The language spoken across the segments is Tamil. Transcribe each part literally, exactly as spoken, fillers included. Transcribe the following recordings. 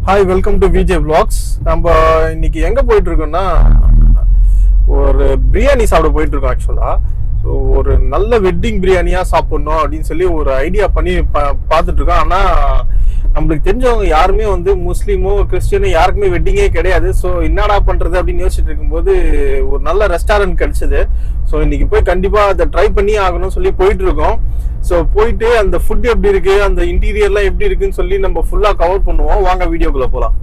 Hi, welcome to V J Vlogs. நம்ம இன்னைக்கு எங்க போயிட்டு இருக்கோம்னா ஒரு பிரியாணி சாப்பிட போயிட்டு இருக்கோம் ஆக்சுவலா. ஸோ ஒரு நல்ல வெட்டிங் பிரியாணியா சாப்பிடணும் அப்படின்னு சொல்லி ஒரு ஐடியா பண்ணி பார்த்துட்டு இருக்கோம். ஆனா நம்மளுக்கு தெரிஞ்சவங்க யாருமே வந்து முஸ்லீமோ கிறிஸ்டியனோ யாருக்குமே வெட்டிங்கே கிடையாது. ஸோ என்னடா பண்றது அப்படின்னு யோசிச்சுட்டு இருக்கும்போது ஒரு நல்ல ரெஸ்டாரண்ட் கிடைச்சது. ஸோ இன்னைக்கு போய் கண்டிப்பா அதை ட்ரை பண்ணி ஆகணும்னு சொல்லி போயிட்டு இருக்கோம். ஸோ போயிட்டு அந்த ஃபுட் எப்படி இருக்கு, அந்த இன்டீரியர்லாம் எப்படி இருக்குன்னு சொல்லி நம்ம ஃபுல்லா கவர் பண்ணுவோம். வாங்க வீடியோக்குள்ள போலாம்.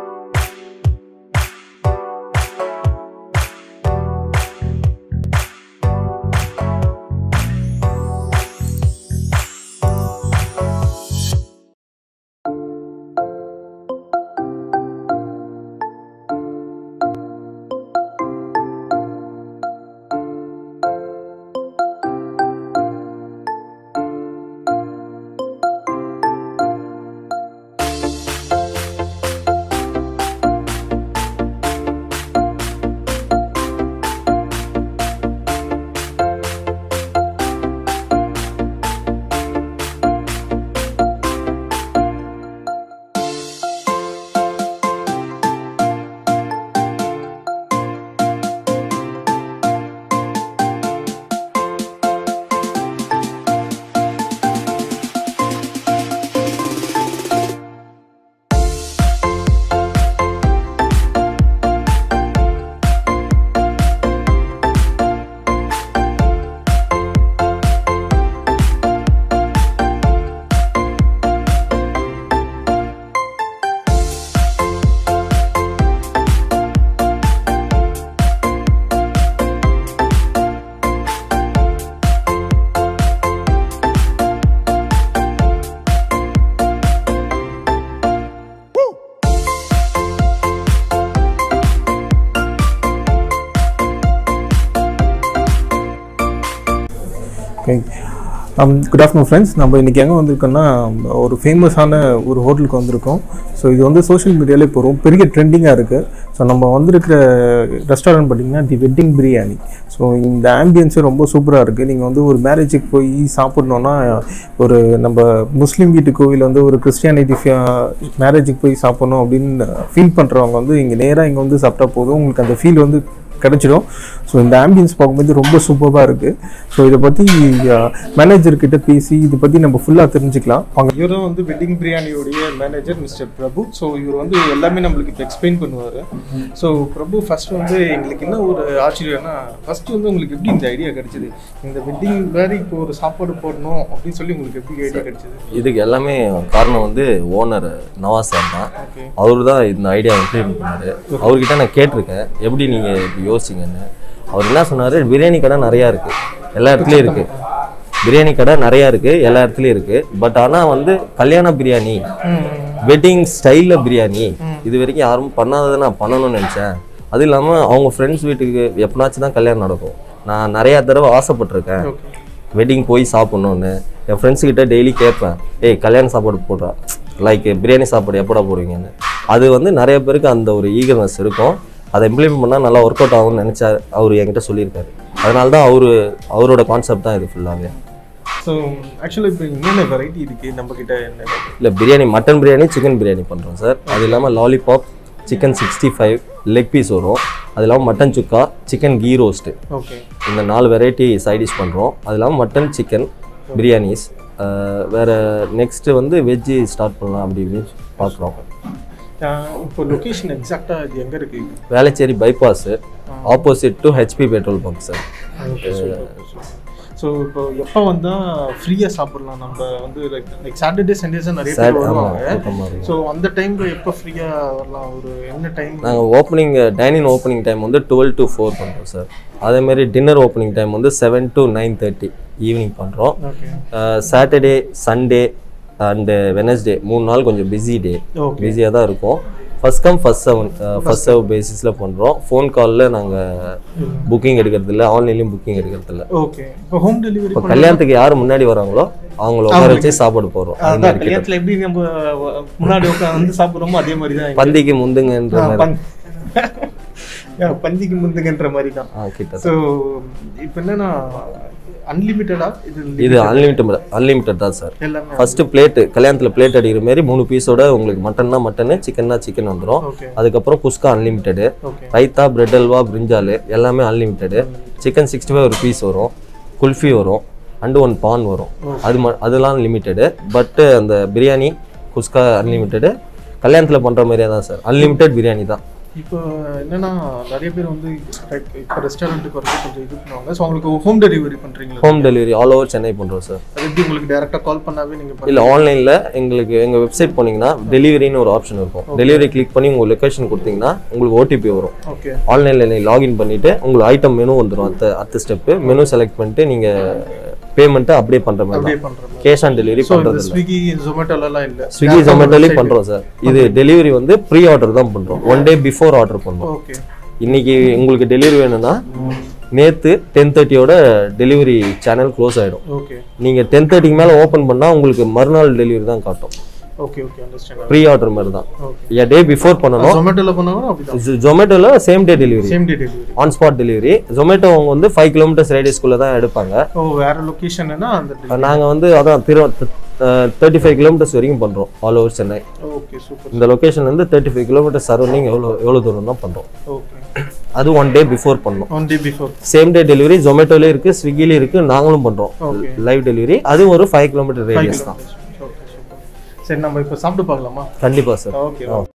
Good afternoon friends. நம்ம இன்றைக்கி எங்கே வந்திருக்கோம்னா ஒரு ஃபேமஸான ஒரு ஹோட்டலுக்கு வந்திருக்கோம். ஸோ இது வந்து சோஷியல் மீடியாவில் இப்போ ரொம்ப பெரிய ட்ரெண்டிங்காக இருக்குது. ஸோ நம்ம வந்திருக்கிற ரெஸ்டாரண்ட் பார்த்திங்கன்னா தி வெட்டிங் பிரியாணி. ஸோ இந்த ஆம்பியன்ஸு ரொம்ப சூப்பராக இருக்குது. நீங்கள் வந்து ஒரு மேரேஜுக்கு போய் சாப்பிட்ணுன்னா, ஒரு நம்ம முஸ்லீம் வீட்டு கோவில் வந்து ஒரு கிறிஸ்டியானிட்டி மேரேஜுக்கு போய் சாப்பிட்ணும் அப்படின்னு ஃபீல் பண்ணுறவங்க வந்து இங்கே நேராக இங்கே வந்து சாப்பிட்டா போதும், உங்களுக்கு அந்த ஃபீல் வந்து கிடைச்சிடும். ஸோ இந்த ஆம்பியன்ஸ் பார்க்கும்போது ரொம்ப சூப்பராக இருக்குது. ஸோ இதை பற்றி மேனேஜர்கிட்ட பேசி இதை பற்றி நம்ம ஃபுல்லாக தெரிஞ்சுக்கலாம். அவங்க இவரும் வந்து வெட்டிங் பிரியாணியோடைய மேனேஜர் மிஸ்டர் பிரபு. ஸோ இவர் வந்து எல்லாமே நம்மளுக்கு இப்போ எக்ஸ்பிளைன் பண்ணுவார். ஸோ பிரபு, ஃபஸ்ட் வந்து எங்களுக்கு என்ன ஒரு ஆச்சரியம்னா, ஃபஸ்ட்டு வந்து உங்களுக்கு எப்படி இந்த ஐடியா கிடைச்சிது, இந்த வெட்டிங் மாதிரி இப்போ ஒரு சாப்பாடு போடணும் அப்படின்னு சொல்லி உங்களுக்கு எப்படி ஐடியா கிடைச்சிது? இதுக்கு எல்லாமே காரணம் வந்து ஓனர் நவாஸ் சார் தான். அவரு தான் இந்த ஐடியா இம்ப்ளிமெண்ட் பண்ணாரு. அவர்கிட்ட நான் கேட்டிருக்கேன் எப்படி நீங்கள் இப்படி யோசிச்சிங்கன்னு. அவர் என்ன சொன்னார், பிரியாணி கடை நிறையா இருக்குது, எல்லா இடத்துலையும் இருக்குது, பிரியாணி கடை நிறையா இருக்குது, எல்லா இடத்துலையும் இருக்குது. பட் ஆனால் வந்து கல்யாண பிரியாணி, வெட்டிங் ஸ்டைலில் பிரியாணி இது வரைக்கும் யாரும் பண்ணாததை நான் பண்ணணும்னு நினச்சேன். அது இல்லாமல் அவங்க ஃப்ரெண்ட்ஸ் வீட்டுக்கு எப்போனாச்சும் தான் கல்யாணம் நடக்கும். நான் நிறையா தடவை ஆசைப்பட்டிருக்கேன் வெட்டிங் போய் சாப்பிட்ணுன்னு. என் ஃப்ரெண்ட்ஸுக்கிட்ட டெய்லி கேட்பேன், ஏய் கல்யாண சாப்பாடு போடுறா, லைக் பிரியாணி சாப்பாடு எப்படா போடுவீங்கன்னு. அது வந்து நிறைய பேருக்கு அந்த ஒரு ஈகர்னஸ் இருக்கும். அதை இம்ப்ளிமெண்ட் பண்ணால் நல்லா ஒர்க் அவுட் ஆகும்னு நினச்சா அவர் என்கிட்ட சொல்லியிருக்காரு. அதனால தான் அவர் அவரோட கான்செப்ட் தான் இது ஃபுல்லாகவே. ஸோ ஆக்சுவலாக இப்போ என்னென்ன வெரைட்டி இருக்குது நம்மக்கிட்ட? என்ன இல்லை, பிரியாணி மட்டன் பிரியாணி, சிக்கன் பிரியாணி பண்ணுறோம் சார். அது இல்லாமல் lollipop, chicken sixty five, leg piece வரும். அது இல்லாமல் mutton chukka, chicken ghee roast, okay, இந்த நாலு வெரைட்டி சைடிஷ் பண்ணுறோம். அது இல்லாமல் மட்டன் சிக்கன் பிரியாணிஸ். வேறு நெக்ஸ்ட்டு வந்து வெஜ்ஜி ஸ்டார்ட் பண்ணலாம் அப்படி இப்படின்னு பார்க்குறோம். இப்போ லொக்கேஷன் எக்ஸாக்டாக இது எங்கே இருக்குது? Velachery bypass, opposite to HP petrol bunk sir. So இப்போ எப்போ வந்தால் ஃப்ரீயாக சாப்பிட்லாம்? நம்ம வந்து லைக் லைக் சாட்டர்டே சண்டேஸாக நிறைய பேர் வருவாங்க. ஸோ அந்த டைமில் எப்போ ஃப்ரீயாக வரலாம்? ஒரு என்ன டைம்? நாங்கள் ஓப்பனிங் டைனிங் ஓப்பனிங் டைம் வந்து டுவெல் டு ஃபோர் பண்ணுறோம் சார். அதேமாரி டின்னர் ஓப்பனிங் டைம் வந்து seven to nine thirty evening பண்ணுறோம். சாட்டர்டே, சண்டே அண்டு வெனஸ்டே மூணு நாள் கொஞ்சம் பிஸி டே, பிஸியாக தான் இருக்கும். First come first seven first serve பேசிஸில் பண்ணுறோம். ஃபோன் காலில் நாங்கள் புக்கிங் எடுக்கிறது இல்லை, ஆன்லைன்லேயும் புக்கிங் எடுக்கிறது இல்லை. ஓகே, இப்போ ஹோம் டெலிவரி இப்போ கல்யாணத்துக்கு யார் முன்னாடி வராங்களோ அவங்கள உட்கார வச்சு சாப்பாடு போடுறோம். கல்யாணத்தில் எப்படி நம்ம முன்னாடி உட்காந்து சாப்பிட்றோமோ அதே மாதிரி தான். பந்திக்கு முந்துங்கன்ற மாதிரி, பந்திக்கு முந்துங்கன்ற மாதிரி தான். ஸோ இப்போ என்னன்னா அன்லிமிட்டடா இது இது அன்லிமிட்டட் அன்லிமிட்டட் தான் சார். எல்லாமே ஃபர்ஸ்ட் பிளேட் கல்யாணத்தில் பிளேட் அடிக்கிற மாதிரி மூணு பீஸோட உங்களுக்கு மட்டன்னா மட்டனு சிக்கன்னா சிக்கன் வந்துடும். அதுக்கப்புறம் kuska unlimited, raita bread halwa brinjal எல்லாமே அன்லிமிட்டடு. சிக்கன் சிக்ஸ்டி ஃபைவ் ஒரு பீஸ் வரும், குல்ஃபி வரும், அண்டு ஒன் பான் வரும். அது ம அதெல்லாம் லிமிட்டடு. பட்டு அந்த பிரியாணி குஸ்கா அன்லிமிட்டடு கல்யாணத்தில் பண்ணுற மாதிரியே தான் சார். அன்லிமிட்டட் பிரியாணி தான். இப்போ என்னன்னா நிறைய பேர் வந்து இப்போ ரெஸ்டாரண்ட்டுக்கு வரது கொஞ்சம் இது பண்ணுவாங்க. ஸோ உங்களுக்கு ஹோம் டெலிவரி பண்ணுறீங்களா? Home delivery all over Chennai பண்ணுறோம் சார். அது எப்படி உங்களுக்கு டேரெக்டாக கால் பண்ணாவே நீங்கள் இல்லை ஆன்லைனில் எங்களுக்கு எங்கள் வெப்சைட் போனீங்கன்னா டெலிவரின்னு ஒரு ஆப்ஷன் இருக்கும். டெலிவரி கிளிக் பண்ணி உங்கள் லொக்கேஷன் கொடுத்தீங்கன்னா உங்களுக்கு ஓடிபி வரும். ஓகே. ஆன்லைனில் நீங்கள் லாகின் பண்ணிவிட்டு உங்களுக்கு ஐட்டம் மெனு வந்துடும். அடுத்த அடுத்த ஸ்டெப்பு மெனு செலக்ட் பண்ணிட்டு நீங்கள் பேமெண்ட்டை அப்படியே பண்ணுற மாதிரி கேஷ் ஆன் டெலிவரி பண்ணுறது. ஸ்விக்கி ஜொமேட்டோலாம் இல்லை. ஸ்விக்கி ஜொமேட்டோலையும் பண்ணுறோம் சார். இது டெலிவரி வந்து ப்ரீ ஆர்டர் தான் பண்ணுறோம். ஒன் டே பிஃபோர் ஆர்டர் பண்ணுறோம். ஓகே. இன்னைக்கு உங்களுக்கு டெலிவரி வேணும்னா நேற்று டென் தேர்ட்டியோட டெலிவரி சேனல் க்ளோஸ் ஆகிடும். ஓகே. நீங்கள் டென் தேர்ட்டிக்கு மேலே ஓப்பன் பண்ணால் உங்களுக்கு மறுநாள் டெலிவரி தான் காட்டும். Okay okay understand. Pre order மாதிரி தான். எ டே பிஃபோர் பண்ணணும். ஜொமேட்டோல பண்ணாலும் அப்படிதான். ஜொமேட்டோல same day delivery. Same day delivery. On spot delivery. Zomato அவங்க வந்து ஃபைவ் கிலோமீட்டர்ஸ் ரேடியஸ்குள்ள தான் எடுப்பாங்க. ஓ வேற லொகேஷன்னா அந்த நாங்க வந்து அதான் திரு தேர்ட்டி ஃபைவ் கிலோமீட்டர்ஸ் வரைக்கும் பண்றோம் all over Chennai. Okay super. இந்த லொகேஷன்ல இருந்து தேர்ட்டி ஃபைவ் கிலோமீட்டர் சரௌண்டிங் எவ்வளோ எவ்வளோ தூரம் தான் பண்றோம். ஓகே. அது ஒன் டே பிஃபோர் பண்ணோம். One day before. Same day delivery ஜொமேட்டோல இருக்கு, ஸ்விக்கில இருக்கு, நாங்களும் பண்றோம் லைவ் டெலிவரி. அது ஒரு ஃபைவ் கிலோமீட்டர் ரேடியஸ் தான். சரி நம்ம இப்போ சாப்பிட்டு பார்க்கலாமா? கண்டிப்பா சார். ஓகே.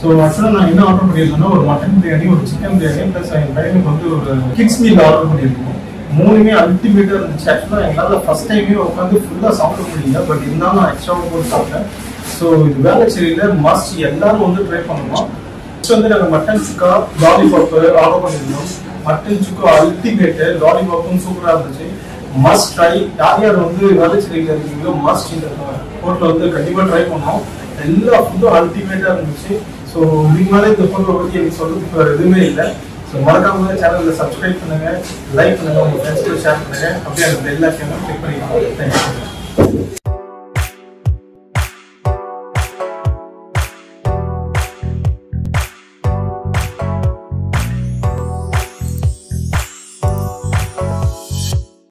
ஸோ ஆக்சுவலாக நான் என்ன ஆர்டர் பண்ணியிருந்தேன்னா ஒரு மட்டன் பிரியாணி, ஒரு சிக்கன் பிரியாணி ப்ளஸ் என் பையனுக்கு வந்து ஒரு கிட்ஸ் மீல் ஆர்டர் பண்ணியிருக்கோம். மூணுமே அல்டிமேட்டாக இருந்துச்சு. ஆக்சுவலாக எங்களால் ஃபர்ஸ்ட் டைமே உட்காந்து ஃபுல்லாக சாப்பிட முடியல, பட் இருந்தாலும் நான் எக்ஸ்ட்ராவாக போட்டு சாப்பிட்டேன். ஸோ இது வேளச்சேரியில் மஸ்ட் எல்லாரும் வந்து ட்ரை பண்ணலாம். ஃபர்ஸ்ட் வந்து நாங்கள் மட்டன் சுக்கா லாலிபாப்பு ஆர்டர் பண்ணியிருந்தோம். மட்டன் சுக்கா அல்டிமேட்டு, லாலிபாப்பும் சூப்பராக இருந்துச்சு. Must try. யார் யார் வந்து வேளச்சேரியில் இருக்கீங்களோ மஸ்ட் இந்த ஹோட்டலில் வந்து கண்டிப்பாக ட்ரை பண்ணோம். எல்லா ஃபுட்டும் அல்டிமேட்டாக இருந்துச்சு. ஸோ இதுக்கு மேலே இந்த ஹோட்டலை பற்றி எனக்கு சொல்றதுக்கு வேறு எதுவுமே இல்லை. ஸோ மறக்காம சேனலில் சப்ஸ்கிரைப் பண்ணுங்க, லைக் பண்ணுங்க, உங்கள் ஃப்ரெண்ட்ஸ்க்கு ஷேர் பண்ணுங்க. அப்படியே அந்த பெல் ஐகானை கிளிக் பண்ணிக்கலாம். தேங்க்யூ.